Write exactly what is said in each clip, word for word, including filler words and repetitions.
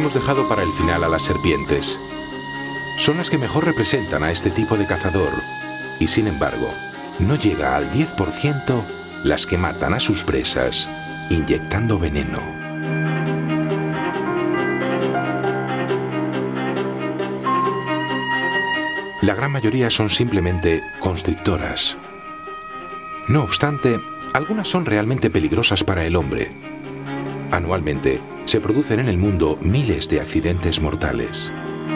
hemos dejado para el final a las serpientes. Son las que mejor representan a este tipo de cazador y, sin embargo, no llega al diez por ciento las que matan a sus presas inyectando veneno. La gran mayoría son simplemente constrictoras. No obstante, algunas son realmente peligrosas para el hombre. Anualmente, se producen en el mundo miles de accidentes mortales.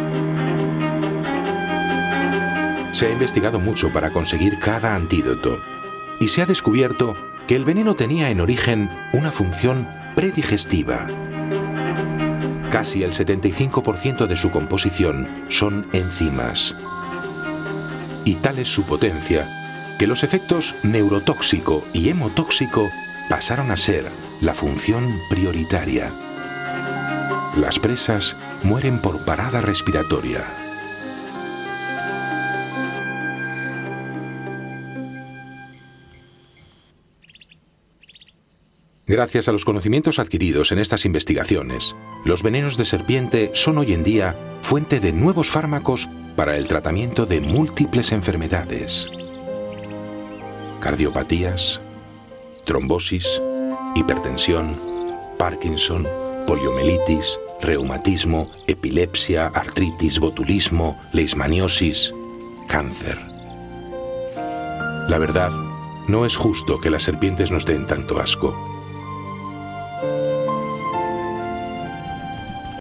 Se ha investigado mucho para conseguir cada antídoto y se ha descubierto que el veneno tenía en origen una función predigestiva. Casi el setenta y cinco por ciento de su composición son enzimas. Y tal es su potencia que los efectos neurotóxico y hemotóxico pasaron a ser la función prioritaria. Las presas mueren por parada respiratoria. Gracias a los conocimientos adquiridos en estas investigaciones, los venenos de serpiente son hoy en día fuente de nuevos fármacos para el tratamiento de múltiples enfermedades. Cardiopatías, trombosis, hipertensión, Parkinson, poliomielitis, reumatismo, epilepsia, artritis, botulismo, leishmaniosis, cáncer. La verdad, no es justo que las serpientes nos den tanto asco.